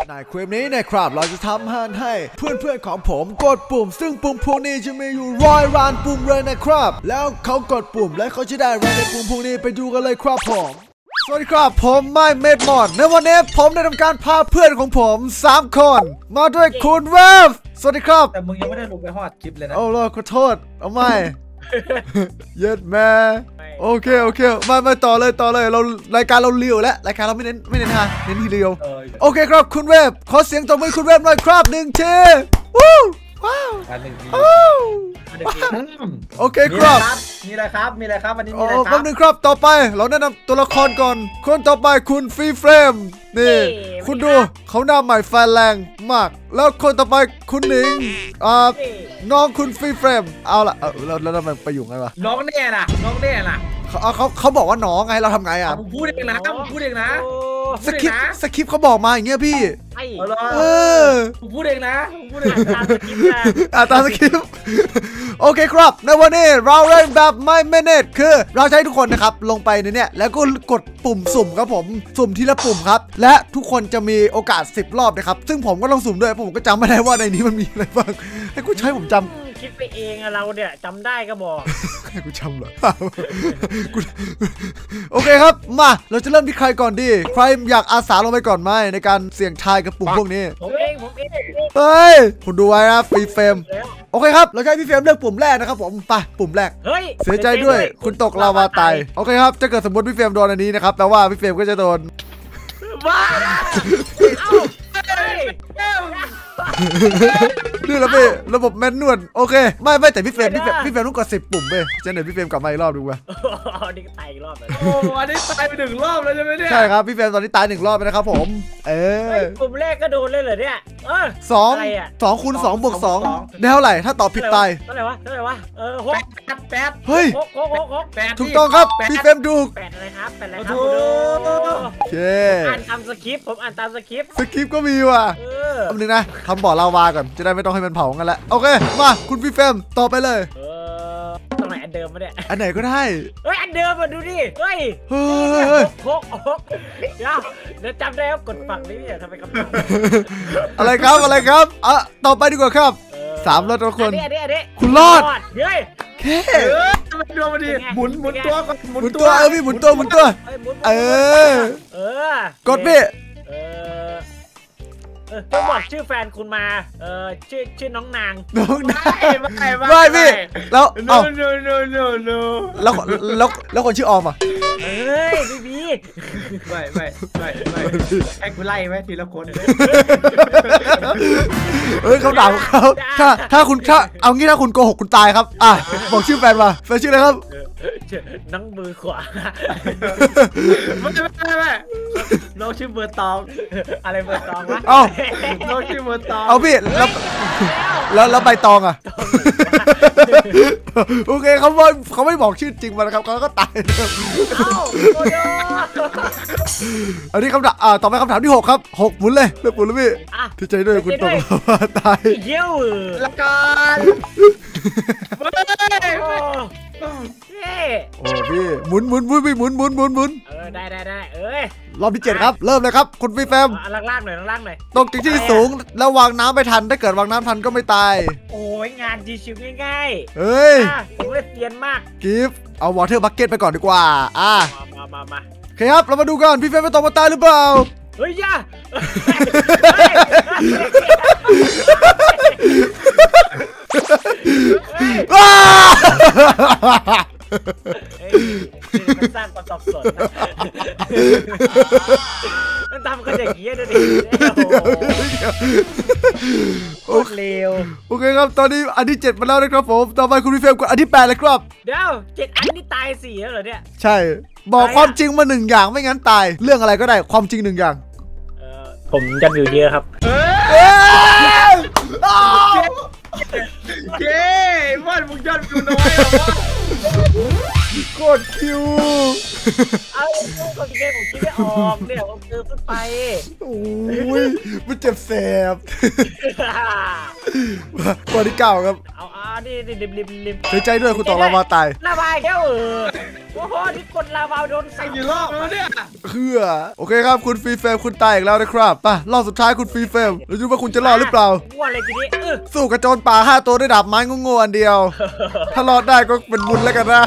ในคลิปนี้นะครับเราจะทำให้เพื่อนๆของผมกดปุ่มซึ่งปุ่มพวกนี้จะมีอยู่100 ล้านปุ่มเลยนะครับแล้วเขากดปุ่มและเขาจะได้อะไรในปุ่มพวกนี้ไปดูกันเลยครับผมสวัสดีครับผมไม่เมดมอนในวันนี้ผมได้ทำการพาเพื่อนของผม3 คนมาด้วยคุณเวฟสวัสดีครับแต่มึงยังไม่ได้ลงไปฮอดคลิปเลยนะโอ้โหขอโทษเอาไม่เย็ดแม่โอเคมาต่อเลยเรารายการเราเรียวแล้วรายการเราไม่เน้นฮะเน้นทีเดียวโอเคครับคุณเวฟขอเสียงตบมือคุณเวฟหน่อยครับ1 ทีวู้ว้าวโอเคครับมีอะไรครับวันนี้มีอะไรครับแป๊บนึงครับต่อไปเราแนะนำตัวละครก่อนคนต่อไปคุณฟรีเฟรมนี่คุณดูเขาหน้าใหม่แฟนแรงมากแล้วคนต่อไปคุณหนิงน้องคุณฟรีเฟรมเอาล่ะแล้วทำไมไปอยู่ไงวะน้องแน่น่ะเขาบอกว่าน้องไงเราทำไงอ่ะผมพูดเองนะสคริปต์เขาบอกมาอย่างเงี้ยพี่ผมพูดเองนะตามสคริปต์โอเคครับในวันนี้เราเล่นแบบไม่เมเนจคือเราใช้ทุกคนนะครับลงไปในเนี้ยแล้วก็กดปุ่มสุ่มครับผมสุ่มทีละปุ่มครับและทุกคนจะมีโอกาส10 รอบนะครับซึ่งผมก็ต้องสุ่มด้วยผมก็จำไม่ได้ว่าในนี้มันมีอะไรบ้างให้กูใช้ผมจำคิดไปเองอะเราเนี่ยจำได้ก็บอกให้กูจำเหรอโอเคครับมาเราจะเริ่มที่ใครก่อนดีใครอยากอาสาลงไปก่อนไหมในการเสี่ยงทายกับปุ่มพวกนี้ผมเองเฮ้ยคุณดูไว้นะฟรีเฟรมโอเคครับเราใช้พี่เฟรมเลือกปุ่มแรกนะครับผมไปปุ่มแรกเสียใจด้วยคุณตกลาวาตายโอเคครับถ้าเกิดสมมติพี่เฟรมโดนอันนี้นะครับแปลว่าพี่เฟรมก็จะโดนว้านี่แล้วพี่ระบบแมนนวลโอเคไม่แต่พี่เฟรมต้องกด10 ปุ่มไปจะเดี๋ยวพี่เฟรมกลับมาอีกรอบดูป่ะนี่ก็ตายอีกรอบเลยโอ้อันนี้ตายไป1 รอบแล้วใช่ไหมเนี่ยใช่ครับพี่เฟรมตอนนี้ตาย1 รอบไปนะครับผมปุ่มแรกก็โดนเลยเหรอเนี่ย 2 คูณ 2 บวก 2ได้เท่าไหร่ถ้าตอบผิดตายเท่าไหร่วะ 8เฮ้ย 6 ถูกต้องครับพี่เฟรมถูก 8อะไรครับ8อะไรครับโอเคอ่านตามสคริปต์ผมอ่านตามสคริปต์ก็มีว่ะอันนึงนะทำบ่อลาวาก่อนจะได้ไม่ต้องให้มันเผากันละโอเคมาคุณพี่เฟรมต่อไปเลยตรงไหนอันเดิมมาเนี่ยอันไหนก็ได้อันเดิมมาดูดิเฮ้ยเดี๋ยวจำได้ครับกดฝั่งนี้เนี่ยทำไมครับอะไรครับต่อไปดีกว่าครับ3 รถทุกคนคุณรอดเฮ้ยแค่มันดูมาดิหมุนตัวก่อนหมุนตัวพี่หมุนตัวกดพี่ต้องบอกชื่อแฟนคุณมาชื่อน้องนางไม่พี่แล้วแล้วคนชื่อออมอ่ะพี่ไม่ให้กูไล่ไหมทีละคนเขาด่าเขาถ้าเอางี้ถ้าคุณโกหกคุณตายครับบอกชื่อแฟนมาแฟนชื่ออะไรครับน้องมือขวาไม่น้องชื่อเบอร์ตองอะไรเบอร์ตองวะน้องชื่อเบอร์ตองเอาพี่แล้วใบตองอ่ะโอเคเขาไม่บอกชื่อจริงมานะครับเขาก็ตายอันนี้คำถามต่อไปคำถามที่6ครับ6หมุนเลยเลือกหมุนเลยพี่ที่ใจด้วยคุณตกตายเยี่ยวละกันโอ้พี่หมุนพี่หมุนได้รอบที่7ครับเริ่มเลยครับคุณพี่แฟมล่างหน่อยตกจากที่สูงแล้ววางน้ำไม่ทันถ้าเกิดวางน้ำทันก็ไม่ตายโอ้ยงานชิวง่ายเฮ้ยผมเลยเตียนมากกิฟต์เอาวอเตอร์บัคเก็ตไปก่อนดีกว่ามาโอเคครับเรามาดูกันพี่แฟมจะตกมาตายหรือเปล่าเฮ้ยย่ามันสร้างความสับสนมันทำกันอย่างนี้ด้วยดิโอ้โหเร็วโอเคครับตอนนี้อันที่7มาแล้วนะครับผมต่อไปคุณพี่เฟรมกดอันที่8เลยครับเดี๋ยว7อันนี่ตาย4แล้วเหรอเนี่ยใช่บอกความจริงมา1 อย่างไม่งั้นตายเรื่องอะไรก็ได้ความจริง1 อย่างผมจำอยู่เยอะครับเย้วันมึงยอดดูน้อยเหรอวะกดคิวคนเกมผมคิดไม่ออกเนี่ยผมเจอขึ้นไปโอ้ยมันเจ็บแสบตัวที่9ครับนี่ริมเสียใจด้วยคุณตกลาวาตายลาวาแก้วโอ้โหนี่กดลาวาโดนไอ้กี่รอบแล้วเนี่ยโอเคครับคุณฟรีเฟรมคุณตายอีกแล้วนะครับป่ะรอบสุดท้ายคุณฟรีเฟรมเราดูว่าคุณจะรอดหรือเปล่าง่วงเลยทีนี้สู้กับโจรป่า5 ตัวด้วยดาบไม้งงๆอันเดียว ถ้ารอดได้ก็เป็นบุญแล้วกันนะ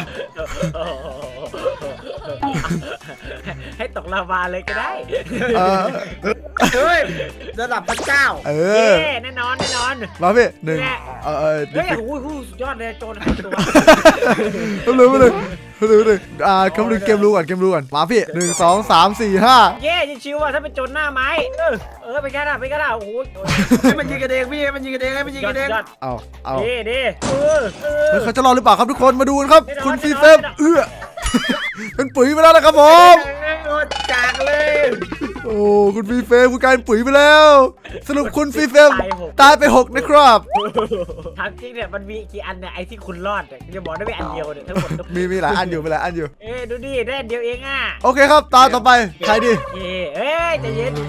ให้ตกลาวาเลยก็ได้เฮ้ยระดับพระเจ้าแน่นอนแน่นอนมาพี่1 เฮ้ยโอ้โหสุดยอดเลยโจรหายตัวมาเลยคำนึงเกมรู้ก่อนมาพี่1 2 3 4 5 เย่ชิวๆอ่ะถ้าเป็นโจรหน้าไม้ไปกันอ่ะโอ้โหให้มันยิงกระเด้งพี่ให้มันยิงกระเด้งเอาดีเขาจะรอดหรือเปล่าครับทุกคนมาดูกันครับคุณฟรีเฟรมเป็นปุ๋ยไปแล้วนะครับผมจากเลยโอ้คุณฟรีเฟรมคุณกลายเป็นปุ๋ยไปแล้วสรุปคุณฟรีเฟรมตายไป6นะครับถามจริงเนี่ยมันมีกี่อันเนี่ยไอ้ที่คุณรอดเนี่ยจะบอกได้ไม่อันเดียวเนี่ยทั้งหมดมีหลายอันอยู่ดูดิได้อันเดียวเองอ่ะโอเคครับตาต่อไปใครดีใจเย็น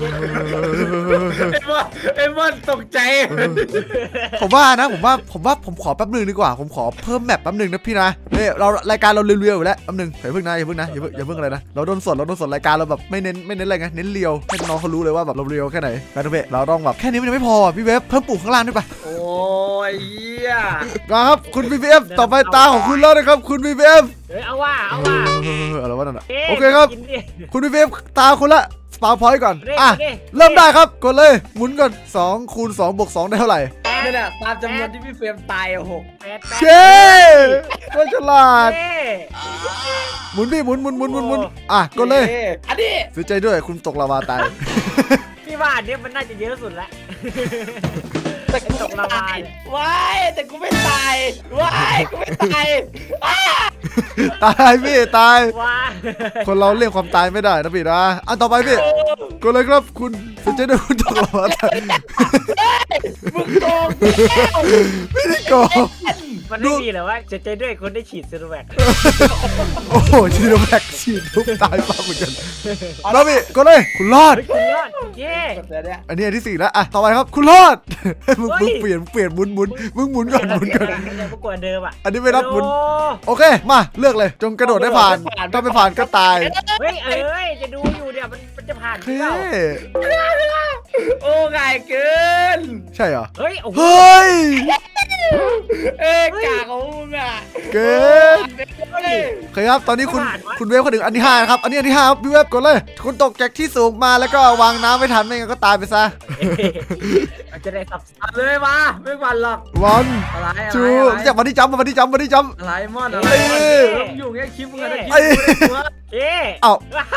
ไอ้บอลตกใจผมว่าผมขอแป๊บนึงดีกว่าผมขอเพิ่มแมปแป๊บนึงนะพี่นะเนี่ยเรารายการเราเรียวๆอยู่แล้วแป๊บนึงอย่าเพิ่งอะไรนะเราโดนสดรายการเราแบบไม่เน้นอะไรไงเน้นเรียวให้น้องเขารู้เลยว่าแบบเราเรียวแค่ไหนนะทุกเบเราต้องแบบแค่นี้มันยังไม่พอพี่เวฟเพิ่มปุ่มข้างล่างด้วยป่ะโอ้ยครับคุณพีพีเอฟต่อไปตาของคุณแล้วนะครับคุณพีพีเอฟเอาว่าอะไรวะนั่นน่ะโอเคครับคุณพีพีเอฟตาคุณละสปาพอยต์ก่อนเริ่มได้ครับกดเลยหมุนก่อน2 คูณ 2 บวก 2ได้เท่าไหร่นี่แหละตามจำนวนที่พี่เฟรมตาย6 เก็ฉลาดหมุนพี่หมุนกดเลยอันนี้เสียใจด้วยคุณตกลาวาตายพี่ว่าเนี่ยมันน่าจะเยอะสุดแล้วแต่กูตกลาวาว้ายแต่กูไม่ตายว้ายกูไม่ตายตายพี่ตายคนเราเรียกความตายไม่ได้นะพี่นะอันต่อไปพี่กดเลยครับคุณเสียใจด้วยคุณตกลาวาตายมึงโกงไม่ได้โกงมันไม่ดีหรอว่าเสียใจด้วยคนได้ฉีดซีโนแวคโอ้โหซีโนแวคฉีดทุกตายปั๊บเหมือนกันแล้วพี่กดเลยคุณรอดเย้อันนี้อันที่4แล้วต่อไปครับคุณรอดมึงเปลี่ยนหมุนมึงหมุนก่อนกวนเดิมอันนี้ไม่รับหมุนโอเคมาเลือกเลยจงกระโดดได้ผ่านถ้าไม่ผ่านก็ตายเฮ้ยจะดูอยู่เนี่ยมันจะผ่านหรือเปล่าโอ้ง่ายเกินใช่เหรอเฮ้ยกากของมึงอ่ะเกินโอเคครับตอนนี้คุณเวฟคนหนึ่งอันที่5ครับอันนี้อันที่5ครับพี่เวฟกดเลยคุณตกจากที่สูงมาแล้วก็วางน้ำไม่ทันไม่งั้นก็ตายไปซะจะได้สับเลยมาไม่หวั่นหรอกวันจูจากวันที่จำอะไรมอนอะไรอยู่แค่คลิปมึงอะไรคลิปเอา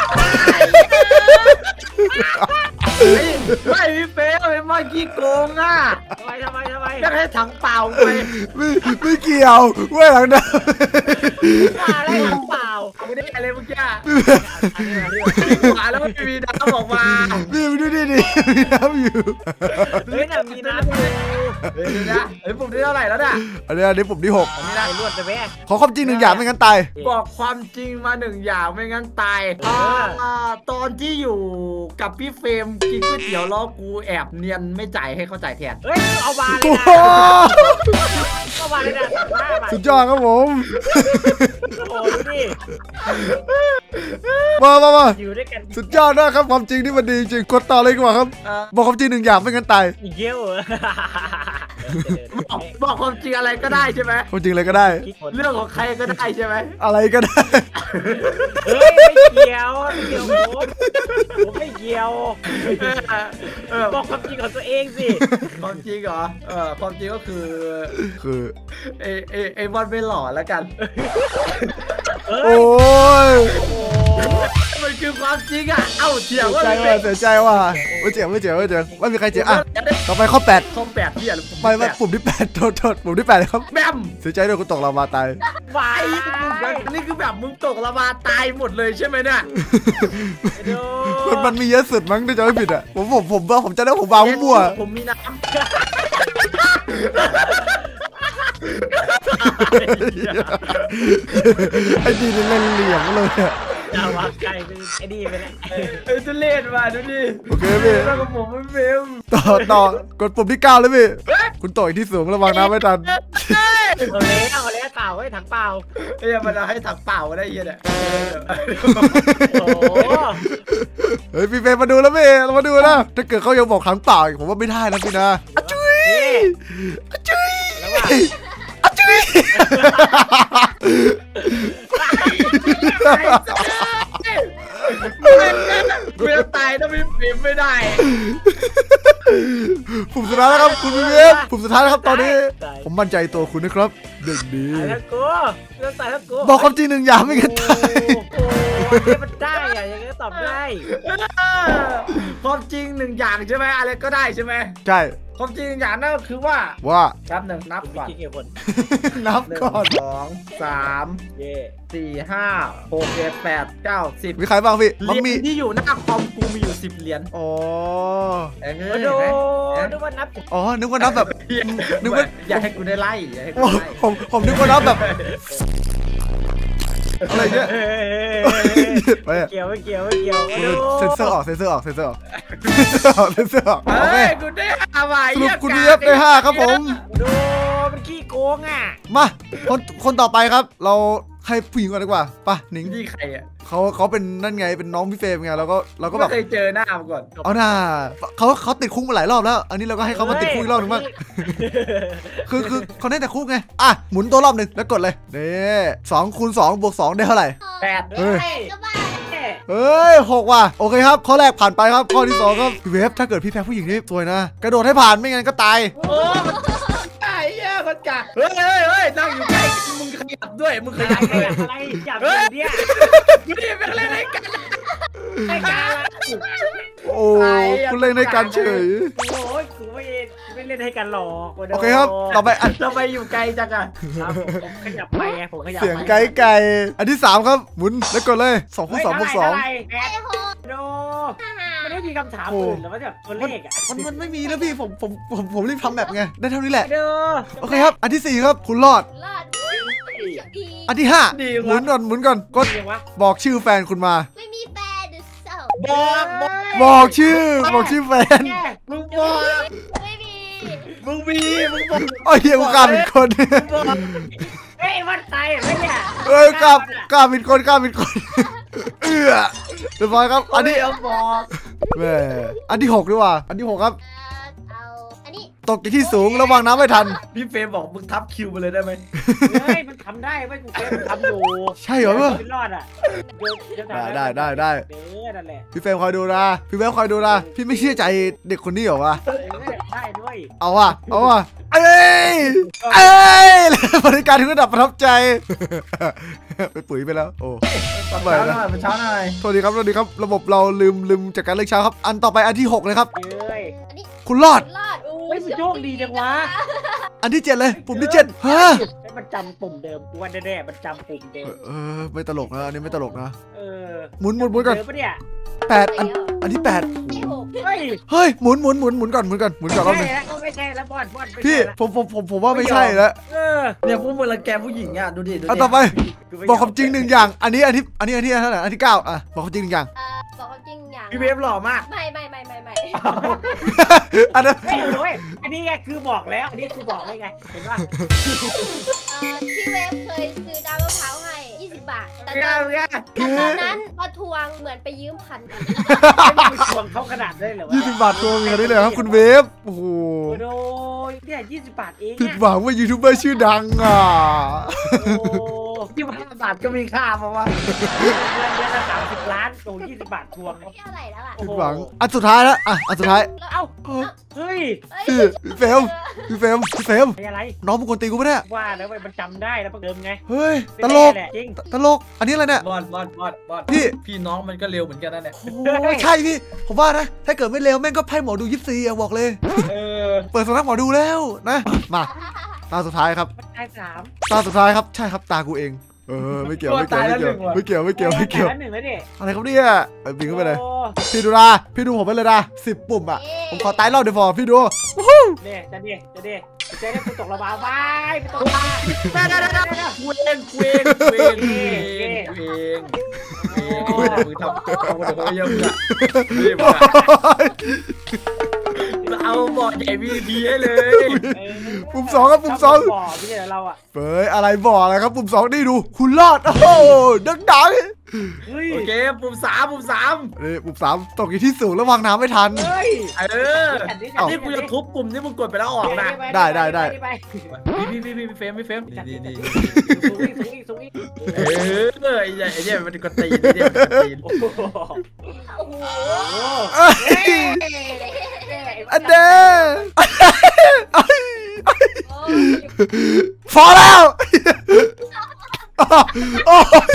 ไม่พี่เฟลเป็นมาขี้โกงอ่ะทำไมจะให้ถังเปล่าไปไม่เกี่ยวเว้ยหลังน้ำอะไรถังเปล่าไม่ได้อะไรเมื่อกี้หวานแล้วไม่มีน้ำออกมาพี่ดูดิมีน้ำอยู่มีน้ำอยู่ผมได้เท่าไหร่แล้วเนี่ยอันนี้ผมที่6 อันนี้ได้รวดเลยแม่ขอความจริง1 อย่างไม่งั้นตายบอกความจริงมา1 อย่างไม่งั้นตายตอนที่อยู่กับพี่เฟรมกินก๋วยเตี๋ยวล้อกูแอบเนียนไม่จ่ายให้เขาจ่ายแทนเอาบาเลยนะเอาบาเลยนะสุดยอดครับผมโอ้ดิมาอยู่ด้วยกันสุดยอดนะครับความจริงนี่มันดีจริงกดต่อเลยดีกว่าครับบอกความจริง1 อย่างไม่งั้นตายเยี่ยวบอกความจริงอะไรก็ได้ใช่ไหมความจริงอะไรก็ได้เรื่องของใครก็ได้ใช่ไหมอะไรก็ได้ไม่เกี่ยวผมไม่เกี่ยวบอกความจริงของตัวเองสิความจริงเหรอความจริงก็คือไอ้บอลไม่หล่อแล้วกันโอ้ยมันคือความจริงอ่ะเถียงว่าเสียใจว่ะไม่เจ๋งไม่มีใครเจ๋งต่อไปข้อ8 ที่อะไรไม่ปุ่มที่8โทษปุ่มที่8เลยครับแมมเสียใจด้วยคุณตกลาวาตายวายนี่คือแบบมึงตกลาวาตายหมดเลยใช่ไหมเนี่ยมันมีเยอะสุดมั้งที่จะไม่ผิดอ่ะผมจะได้ผมวางมั่วผมมีน้ำไอ้ดีเล่นเหลี่ยมเลยอ่ะจะวางไก่เป็นไอ้ดีไปแล้วจะเล่นมาดูดิโอเคพี่แล้วก็ผมไม่เฟลต่อกดปุ่มที่9เลยพี่คุณคุณตกที่สูงระวังน้ำไม่ทันเอาแล้วเปล่าไว้ถังเปล่าไอ้มันให้ถังเปล่าได้ยังเนี่ยโอ้เฮ้ยพี่เฟรมมาดูแล้วพี่เรามาดูนะถ้าเกิดเขายังบอกถังเปล่าผมว่าไม่ได้นะพี่นะจุ้ยจุ้ยจุ้ยกูจะตายถ้าพี่เฟรมไม่ได้ผมสุดท้ายแล้วครับคุณพี่เวฟผมสุดท้ายแล้วครับตอนนี้ผมมั่นใจตัวคุณนะครับเด็กดีบอกความจริงหนึ่งอย่างไม่งั้นตายมันได้อะยังไงตอบได้ความจริงหนึ่งอย่างใช่ไหมอะไรก็ได้ใช่ไหมใช่ความจริงอย่างนั้นก็คือว่านับหนึ่งนับก่อนนับก่อน 2 3 4 5 6 7 8 9 10 มีใครบ้างพี่มันมีที่อยู่หน้าคอมกูมีอยู่10เหรียญอ๋อนึกว่านับอ๋อนึกว่านับแบบนึกว่าอยากให้กูได้ไล่ผมนึกว่านับแบบอะไรเนี่ยไม่เกี่ยวเซ็นเซอร์ออกโอเคกูได้5บาทสรุปคุณเรียบได้5ครับผมดูมันขี้โกงอ่ะมาคนต่อไปครับเราให้ผู้หญิงก่อนดีกว่าป่ะหนิงนี่ใครอ่ะเขาเป็นนั่นไงเป็นน้องพี่เฟรมไงเราก็แบบเคยเจอหน้ามาก่อนเอาหน้าเขาติดคุกมาหลายรอบแล้วอันนี้เราก็ให้เขามาติดคุกอีกรอบนึงบ้างคือเขาได้แต่คุกไงอ่ะหมุนตัวรอบหนึ่งแล้วกดเลยนี่2 คูณ 2 บวก 2ได้เท่าไหร่ 8 เฮ้ย6ว่ะโอเคครับข้อแรกผ่านไปครับข้อที่2ครับพี่เวฟถ้าเกิดพี่แพ้ผู้หญิงนี่สวยนะกระโดดให้ผ่านไม่งั้นก็ตายไอ้เหี้ยคนกะเฮ้ยนั่งอยู่ใกล้มึงขยับด้วยมึงขยับด้วยอะไรขยับด้วยเนี่ยมึงนี่เป็นอะไรในกันโอ้คุณเล่นในการเฉยโอ้ยกูไม่เล่นให้กันหรอกโอเคครับต่อไปเราไปอยู่ไกลจังอะผมขยับไปไงผมขยับเสียงไกลอันที่3ครับหมุนแล้วกดเลย2 คูณ 2 บวก 2 โดมันไม่มีคำถามอื่นหรอว่าแบบตัวเลขอ่ะมันไม่มีแล้วพี่ผมรีบทำแบบไงได้เท่านี้แหละโอเคครับอันที่4ครับคุณรอดอันที่5หมุนก่อนกดบอกชื่อแฟนคุณมาไม่มีแฟนบอกชื่อแฟนมึงบอกไม่มีมึงบอกโอ้ยเฮียกูกล้าเป็นคนเฮ้ยมันตายไม่เนี่ยกล้าเป็นคนเรียบร้อยครับอันนี้บอกแม่อันที่6ดีกว่าอันที่6ครับอันนี้ตกจากที่สูงระวังน้ำไม่ทันพี่เฟรมบอกมึงทับคิวไปเลยได้ไหมเฮ้ยมันทำได้ไม่กูเฟรมทำอยู่ใช่เหรอเพื่อนรอดอ่ะได้นั่นแหละพี่เฟรมคอยดูนะพี่เฟรมคอยดูนะพี่ไม่เชื่อใจเด็กคนนี้เหรอวะได้ด้วยเอาว่ะเอ้ยบริการถึงระดับประทับใจไปปุ๋ยไปแล้วโอ้ไปแล้วมันช้าหน่อยโทษดีครับระบบเราลืมจากการเลิกเช้าครับอันต่อไปอันที่6เลยครับคุณรอดไม่โชคดีจังวะอันที่7เลยปุ่มที่7ฮะมันจำปุ่มเดิมกูว่าแน่ๆมันจำปุ่มเดิมไม่ตลกนะอันนี้ไม่ตลกนะหมุนก่อน8อันที่8เฮ้ยหมุนก่อนรอบนึงไม่ใช่แล้วบอลพี่ผมว่าไม่ใช่แล้วเนี่ยพวกมึงรังแกผู้หญิงอ่ะดูดิอันต่อไปบอกความจริง1อย่างอันนี้เท่าไหร่อันที่9อ่ะบอกความจริง1อย่างบอกความจริงอย่างพี่เวฟหล่อมากไม่อันนั้นอันนี้ไงคือบอกแล้วอันนี้คือบอกเลยไงเห็นป่ะพี่เวฟเคยซื้อน้ำมะพร้าวให้20 บาทแต่ตอนนั้นพอทวงเหมือนไปยืมพันกันทวงเขาขนาดได้เหรอวะ 20 บาททวงกันได้เลยครับคุณเวฟโอ้โหโดยเนี่ย20 บาทเองผิดหวังว่ายูทูบเบอร์ชื่อดังอ่ะ 25 บาทก็มีค่าเพราะว่าเดือนละ30 ล้านโดน20 บาททวงเท่าไหร่แล้วอ่ะผิดหวังอันสุดท้ายแล้วอันสุดท้ายเฮ้ยพี่เฟรมอะไรน้องมึงคนตีกูไม่ได้ว่าแล้วมันจำได้แล้วเดิมไงเฮ้ยตลกอันนี้อะไรเนี่ยบอดพี่น้องมันก็เร็วเหมือนกันนั่นแหละใช่พี่ผมว่านะถ้าเกิดไม่เร็วแม่งก็ไพ่หมอดู24อะบอกเลยเปิดสำนักหมอดูแล้วนะมาตาสุดท้ายครับตาสุดท้ายครับใช่ครับตากูเองไม่เกี่ยวอะไรครับเนี่ยบิงเข้าไปเลยพี่ดูผมไปเลยนะ10 ปุ่มอ่ะผมขอตายรอบเดี๋ยวพอพี่ดูเนี่ยจะได้กูตกระบาไปตกระบากูเองมึงทำคนเดียวเยอะอ่ะเอาบอร์ดใหญ่ VIP ให้เลยปุ่ม 2ครับปุ่ม 2 บ่อไม่ใช่เราอ่ะเฮ้ยอะไรบ่ออะไรครับปุ่ม 2นี่ดูคุณรอดโอ้โหดังเฮ้ยโอเคปุ่ม 3ปุ่ม 3 นี่ปุ่ม 3ตกอยู่ที่สูงแล้ววางน้ำไม่ทันเฮ้ยนี่กูจะทุบปุ่มที่มึงกดไปแล้วออกนะได้พี่เฟรมนี่สูงอีกไอ้เนี่ยมันกดตีนเนี่ยมันกดตีนโอ้โหโอ้โหเอ้ยอันเดพอแล้วโอ้ย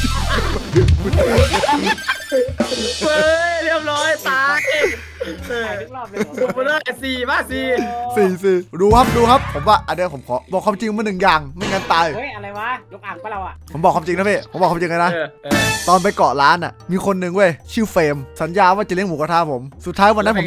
เฮ้ยเรียบร้อยตายถ่ายทุกรอบเลยผมไปเลย4ป่ะ4 4ดูครับผมว่าอันเดียวผมขอบอกความจริงมา1อย่างไม่งั้นตายเฮ้ยอะไรวะยกอ่างปะเราอ่ะผมบอกความจริงนะพี่ผมบอกความจริงเลยนะตอนไปเกาะร้านอ่ะมีคนหนึ่งเว้ยชื่อเฟรมสัญญาว่าจะเลี้ยงหมูกระทะผมสุดท้ายวันนั้น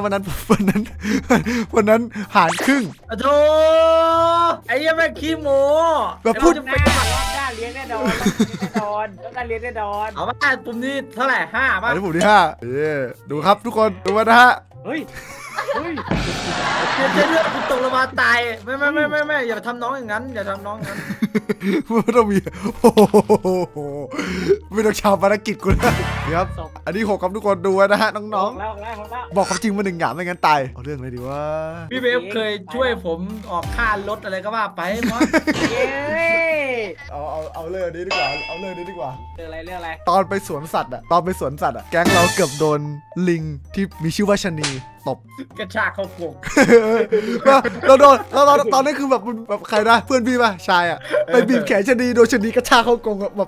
หารครึ่งโธ่ไอ้ยังไม่ขี้โม้แบบพูดหน้าเลี้ยงแน่นอนต้องการเลี้ยงแน่นอนเอาว่าปุ่มนี้เท่าไหร่5ป่ะอันนี้ผมที่5ดูครับทุกคนดูมานะฮะเฮ้ยเลือดคุณตกลงมาตายไม่อย่าทำน้องอย่างนั้นอย่าทำน้องอย่างนั้นไม่ต้องมีโอ้โหไม่ต้องชาวภารกิจกูนะนี่ครับอันนี้6ครับทุกคนดูไว้นะฮะน้องๆบอกความจริงมา1อย่างไม่งั้นตายเอาเรื่องเลยดีว่าพี่เบฟเคยช่วยผมออกค่ารถอะไรก็ว่าไปมั้งเย้เอาเรื่องนี้ดีกว่าเอาเรื่องนี้ดีกว่าเรื่องอะไรตอนไปสวนสัตว์อะแก๊งเราเกือบโดนลิงที่มีชื่อว่าชะนีตบกระชากเข้ากรงเราโดนเราตอนนั้นคือแบบใครนะเพื่อนพี่ป่ะชายอะไปบีบแขนชะนีโดนชะนีกระชากเข้ากรงแบบ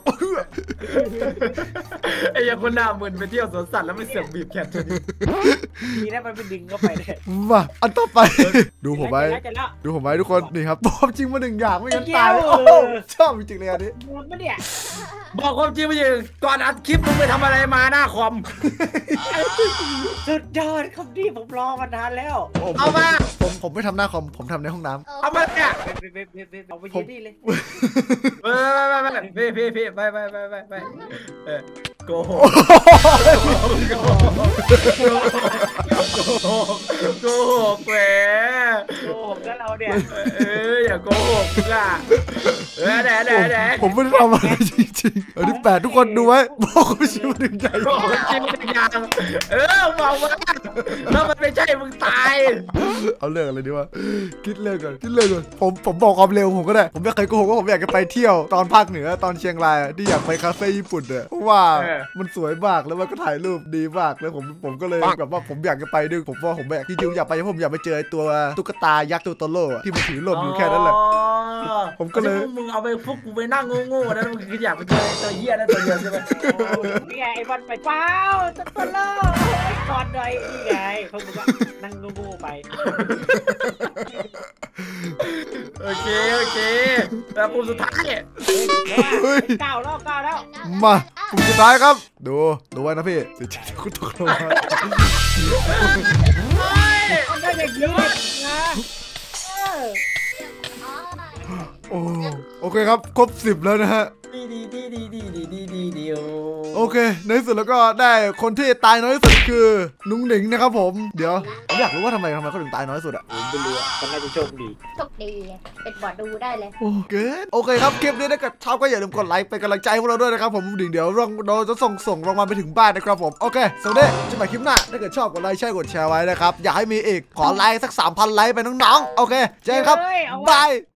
ไอ้ยังคนหน้ามึนไปเที่ยวสวนสัตว์แล้วไม่เสือกบีบแขนตัวนี้มีได้มันเป็นดึงเข้าไปเลยมาอันต่อไปดูผมไว้ทุกคนนี่ครับบอกจริงมา1อย่างไม่งั้นตายชอบจริงเลยอันนี้มันเนี่ยบอกความจริงไปยิงก่อนอัดคลิปมึงไปทำอะไรมาหน้าคอมสุดยอดครับพี่ผมรอมานานแล้วเอามาผมไม่ทำหน้าคอมผมทำในห้องน้ำเอามาเนี่ยเอาไปยืนนี่เลยพี่ไปโกหกแหมโอ้ผมก็เราเนี่ยอย่าโกหกล่ะแดผมไม่ได้ทำอะไรจริงๆอันที่8ทุกคนดูไว้บอกเขาไม่ใช่มา1อย่างโกหกจริงอย่างบอกว่าถ้ามันไม่ใช่มึงตายเอาเรื่องอะไรดีวะคิดเรื่องก่อนผมบอกความเร็วผมก็ได้ผมไม่เคยโกหกว่าผมอยากจะไปเที่ยวตอนภาคเหนือตอนเชียงรายที่อยากไปคาเฟ่ญี่ปุ่นเนี่ยเพราะว่ามันสวยมากแล้วมันก็ถ่ายรูปดีมากแล้วผมก็เลยแบบว่าผมอยากจะไปด้วยผมว่าผมแบบจริงๆอยากไปเพราะผมอยากไปเจอตัวตุ๊กตายักษ์ตัวโตโร่ที่มันถือลมอยู่แค่นั้นแหละผมก็เลยมึงเอาไปพวกกูไปนั่งโง่ๆนะมึงคืออยากไปเจอตัวเหี้ยนั่นตัวเดียวใช่ไหมนี่ไงไอ้บอลไปเปล่าตัวเลิกก่อนหน่อยนี่ไงเขาบอกว่านั่งงูไปโอเคแต่ปุ่มสุดท้ายเก้าแล้วมาปุ่มสุดท้ายครับดูไว้นะพี่เดี๋ยวจะคุณตกลงมาได้อย่างนี้นะโอเคครับครบ10แล้วนะฮะดีโอเคในที่สุดแล้วก็ได้คนที่ตายน้อยที่สุดคือนุ้งหนิงนะครับผมเดี๋ยวผมอยากรู้ว่าทำไมเขาถึงตายน้อยที่สุดอ่ะผมไม่รู้มันน่าจะโชคดีเป็นบอร์ดดูได้เลยโอเคครับคลิปนี้ถ้าเกิดชอบก็อย่าลืมกดไลค์เป็นกำลังใจพวกเราด้วยนะครับผมเดี๋ยวเราจะส่งรางวัลไปถึงบ้านนะครับผมโอเคสวัสดีจะไปคลิปหน้าถ้าเกิดชอบกดไลค์ใช่กดแชร์ไว้นะครับอยากให้มีอีกขอไลค์สัก 3,000 ไลค์ไปน้องๆโอเคเจอกันครับบาย